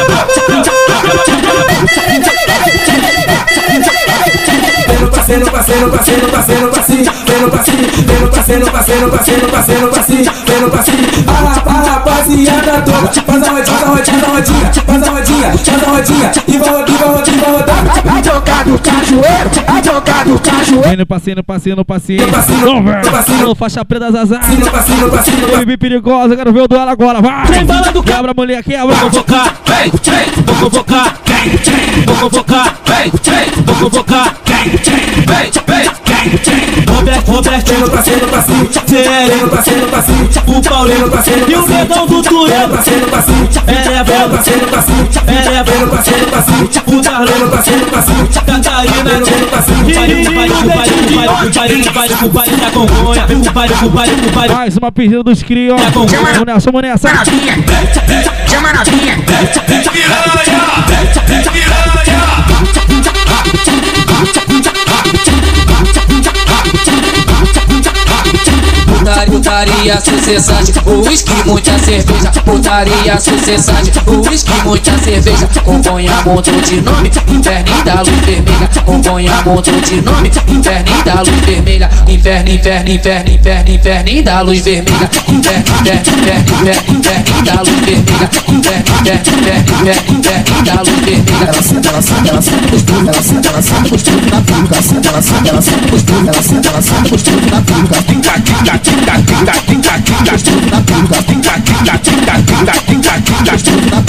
Passeio, passeio, passeio, passeio, passeio, passeio, passeio, passeio, passeio, passeio, passeio, passeio, passeio. A rapaziada toda, faz a rodinha, faz a rodinha, faz a rodinha, faz a rodinha, e vai rodar, vai rodar, vai rodar. A tocar do Cajueiro, a tocar do Cajueiro. Vem no passeio, no passeio, no passeio. Alô, faixa preta Zazá. M V perigosa, quero ver o duelo agora, vai. Quebra a mulher, quebra. Vou convocar, vem, vou convocar, vem, vou convocar, vem, vou convocar, vem, vem, vem, Roberto, Roberto, no passeio, no passeio, Sério, no passeio, no passeio, o Paulinho, no passeio, e o Negão do Turel, no passeio, no passeio, é, no passeio, no passeio, é, no passeio, no passeio, o Darlene, no passeio, no passeio, Catarina, no passeio, o baile, o baile, o baile, o baile, o baile, o baile, o baile da Congonha, o baile, o baile, o baile. Mais uma pedida dos crios. Vamos nessa, vamos nessa. Chama novinha, piranha, piranha. Putaria sucessante, o uísque, muita cerveja. Putaria sucessante, o uísque, muita cerveja. Congonha, monstro de nome, inferno da luz vermelha. Congonha, monstro de nome, inferno da luz vermelha. Inferno, inferno, inferno, inferno, inferno da luz vermelha. Inferno, inferno, inferno, inferno, inferno da luz vermelha. Inferno, inferno, inferno, inferno, inferno da luz vermelha. Ela senta, ela senta, ela senta gostoso, ela senta, ela senta gostoso na pica. Ela senta, ela senta, ela senta gostoso, ela senta, ela senta gostoso na pica. Tica, tica, tica, tica, tica, tica, gostoso na pica. tica, tica, tica, tica, tica, tica, gostoso na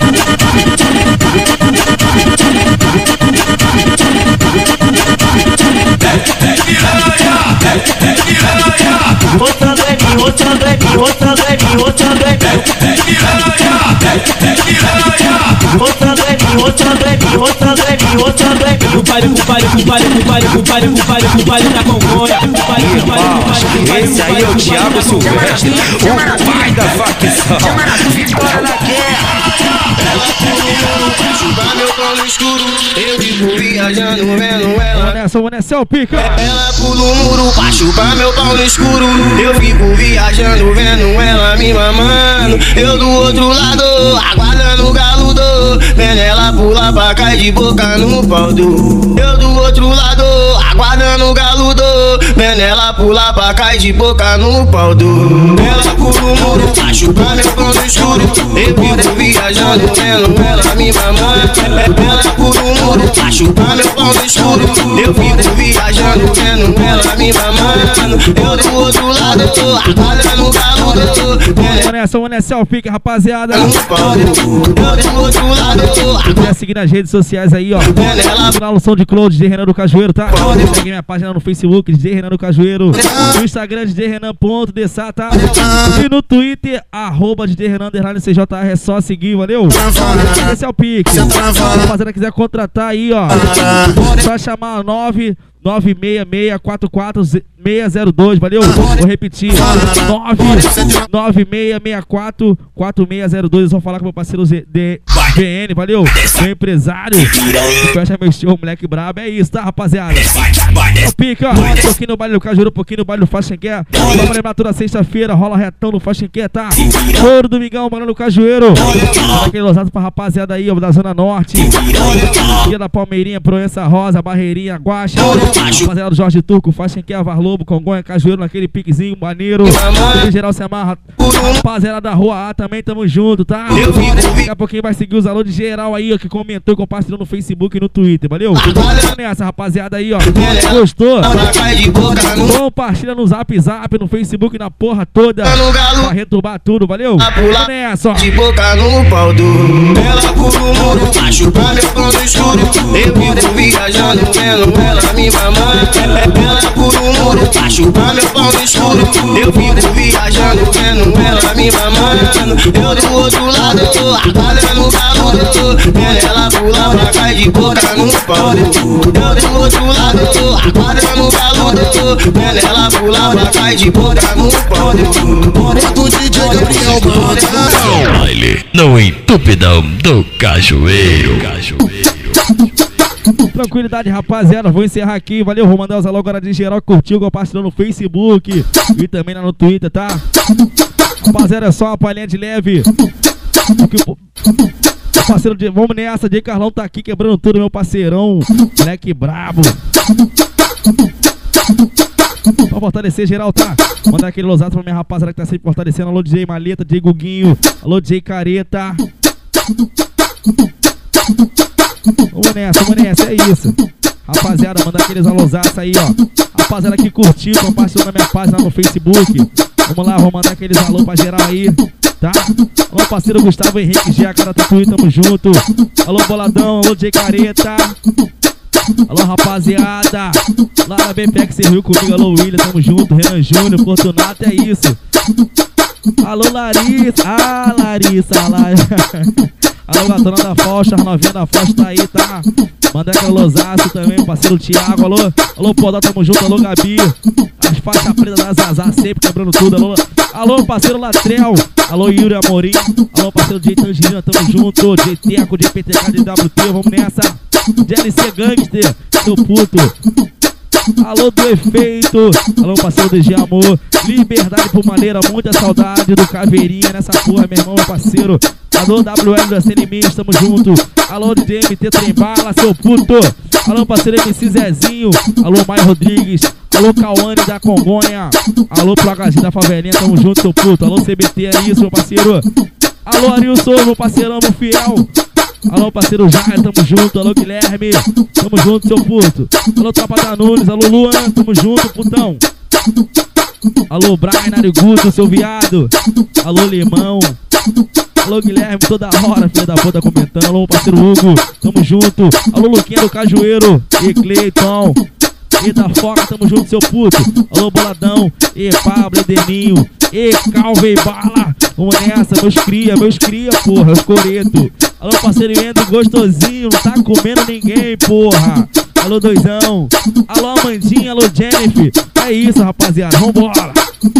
outra leve, outra leve, outra leve, outra leve, outra leve, outra leve, outra leve, outra leve. O baile, o baile, o baile, o baile, o baile, o baile, o baile da Congonha. O baile, o baile, o baile. Esse aí é o Thiago Silvestre, o pai da facção. Bora na guerra. Chupa meu pau no escuro, eu vivo viajando, vendo ela. Vamos nessa, vamos nessa, é o pica. Ela pula o muro pra chupar meu pau no escuro. Eu fico viajando, vendo ela me mamando. Eu do outro lado, aguardando o galo do. Vendo ela pular pra cá de boca no pau do. Eu do outro lado, aguardando o galo do. Vendo ela pular pra cá de boca no pau do. Ela pula o muro pra chupar meu pau no escuro. Eu fico viajando, vendo ela me mamando. Ela pula o muro pra chupar meu pau no escuro. Eu fico viajando, vendo ela me mamando. Eu do outro lado, aguardando o galo do. Vamos nessa, vamos nessa, é o pica, rapaziada. Eu do outro lado. Quiser seguir nas redes sociais aí, ó. Canal Som de Cloud, D J Renan do Cajueiro, tá? Segue minha página no Facebook, D J Renan do Cajueiro. No Instagram, D J Renan.dsa, tá? E no Twitter, arroba D J Renan, underline C J R, é só seguir, valeu? Esse é o pique. Se a rapaziada quiser contratar aí, ó, só chamar nove nove seis seis quatro quatro seis zero dois, valeu? Vou repetir, nove nove seis seis quatro quatro seis zero dois. Eu vou falar com meu parceiro Z D V N, valeu? Meu empresário, fecha meu show, moleque brabo, é isso, tá, rapaziada? Ó, pica, ó, um pouquinho no baile do Cajueiro, um pouquinho no baile do Faxenqué. Vamos lembrar toda sexta-feira, rola retão no Faxenqué, tá? Todo domingão, mano, no Cajueiro. Aquele losado pra rapaziada aí, ó, da Zona Norte. Dia da Palmeirinha, Proença Rosa, Barreirinha, Guaxa. Rapaziada do Jorge Turco, Faxenqué, Varloso. Lobo, Congonha, Cajueiro, naquele piquezinho maneiro. Em geral se amarra. Rapaziada da Rua A também, tamo junto, tá? Daqui a pouquinho vai seguir os alô de geral aí, ó, que comentou e compartilhou no Facebook e no Twitter, valeu? Vamos nessa, rapaziada aí, ó. Gostou? Compartilha no Zap Zap, no Facebook, na porra toda. Pra returbar tudo, valeu? Vamos nessa, ó. De boca no pau do ela por um muro baixo pra meu plano escuro. Eu vivo viajando, vendo ela me mamando. Ela por um muro baixo pra meu plano escuro. Eu vivo viajando, vendo ela me mamando. Eu do outro lado, agora no calor. Vendo ela pular pra cá de boca no pau. Eu do outro lado, agora no calor. Vendo ela pular pra cá de boca no pau. Do D J Gabriel Banda. Baile no entupidão do Cajueiro. Tranquilidade, rapaziada, vou encerrar aqui, valeu, vou mandar os alô agora de geral que curtiu, compartilhando no Facebook e também lá no Twitter, tá? Rapaziada, é só uma palhinha de leve. O parceiro de, vamos nessa, J Carlão tá aqui quebrando tudo, meu parceirão, moleque brabo. Pra fortalecer geral, tá? Mandar aquele losato pra minha rapaziada que tá sempre fortalecendo. Alô, D J Maleta, D J Guguinho. Alô, D J Careta. Vamos nessa, vamos nessa, é isso. Rapaziada, mandar aqueles alôzaços aí, ó. Rapaziada que curtiu, compartilhou na minha página no Facebook. Vamos lá, vamos mandar aqueles alô pra geral aí, tá? Alô, parceiro Gustavo Henrique, G, cara Tatuí, tamo junto. Alô, Boladão, alô, D J Careta. Alô, rapaziada, lá na B P E que você riu comigo, alô, William, tamo junto, Renan Júnior, Fortunato, é isso. Alô, Larissa, ah, Larissa, Larissa. Alô, gatona da Focha, a novinha da Focha tá aí, tá? Manda aquele losaço também, parceiro Thiago, alô, alô, Podó, tamo junto, alô, Gabi. As faixas pretas da Zazá, sempre quebrando tudo, alô, alô, parceiro Latrel, alô, Yuri Amorim, alô, parceiro J Tangerina, tamo junto, J Teco, J P T K, de W T, vamos nessa. D L C Gangster, seu puto. Alô do Efeito, alô parceiro D G Amor, Liberdade por Maneira, muita saudade do Caveirinha nessa porra, meu irmão, meu parceiro. Alô W L do Sem Limites, tamo junto. Alô D J M T Trembala, seu puto. Alô parceiro M C Zezinho, alô Maio Rodrigues, alô Cauane da Congonha, alô Placazinho da Favelinha, tamo junto, seu puto. Alô C B T, é isso, meu parceiro. Alô Arilson, meu parceirão, meu fiel. Alô, parceiro Jair, tamo junto. Alô, Guilherme, tamo junto, seu puto. Alô, Tropa da Nunes, alô, Luan, tamo junto, putão. Alô, Brian Narigudo, seu viado. Alô, Limão. Alô, Guilherme, toda hora, filho da puta, comentando. Alô, parceiro Hugo, tamo junto. Alô, Luquinha do Cajueiro e Cleiton. E da Foca, tamo junto, seu puto. Alô, Boladão, e Pablo, e Deninho, e Calve e Bala. Vamos nessa, meus cria, meus cria, porra, os coreto. Alô, parceiro Endo, gostosinho, não tá comendo ninguém, porra. Alô, doidão. Alô, Amandinha, alô, Jennifer. É isso, rapaziada, vambora.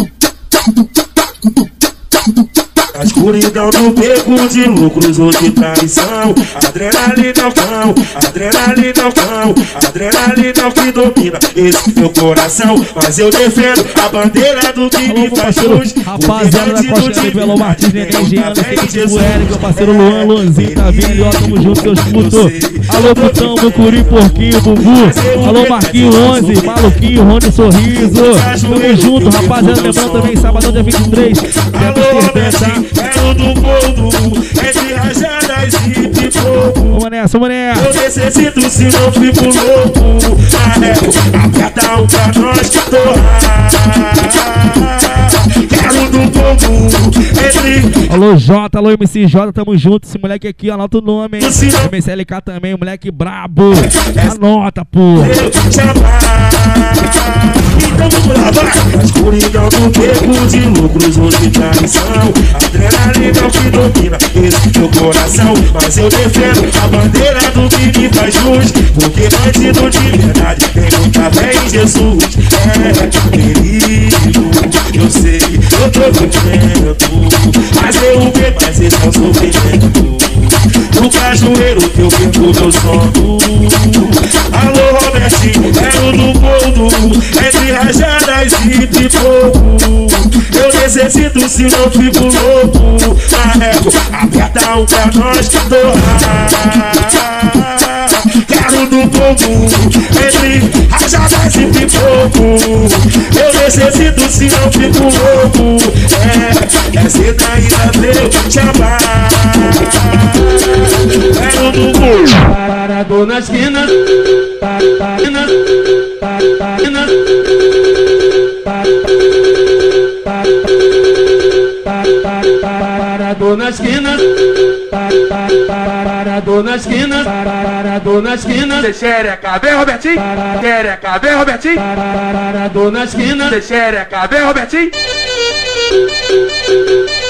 A escuridão do beco de lucros ou de traição. Adrenalina é o cão, adrenalina é o cão, adrenalina é o que domina esse meu coração. Mas eu defendo a bandeira do que me faz luz. Rapaziada da Costa de Belo Martins, Neném, Giana, o Eric, meu parceiro Luan, Luanzinho, tá vindo, ó, tamo junto, seus putos. Alô, putão, Bucuri, Porquinho, Bubu. Alô, Marquinho onze, Maluquinho, Rony Sorriso. Tamo junto, rapaziada, lembrando também, sábado, dia vinte e três. Tá? É do povo, é de rajadas e pipoco. Vamos nessa, vamos nessa. Eu necessito se não fico louco. Aperta um pra nós torrar. Quero do povo, entre... Alô J, alô M C J, tamo junto. Esse moleque aqui, anota o nome, hein? M C L K também, moleque brabo. Anota, porra. Então vamos lá, vai! A escuridão do beco de lucros ou de traição. Adrenalina é o que domina esse meu coração. Mas eu defendo a bandeira do que me faz luz. Porque bandido de verdade tem muita fé em Jesus. É, querido, eu sei, eu tô vivendo. Mas eu vejo, mas esse é o sofrimento. No cajueiro que eu fico meu sono. Alô Robertinho, quero do mundo, entre rajadas e pipoco. Eu necessito se não fico louco. Arrego, aperta um pra nós torrar. Quero do povo, entre rajadas e pipoco. Eu necessito se não fico louco. É, é cê ainda veio te amar. Quero do povo. Parado na esquina, parado parado na esquina, parado na esquina, parado na esquina. Cê xereca, vem Robertinho, xereca, vem Robertinho, parado na esquina. Cê xereca, vem Robertinho.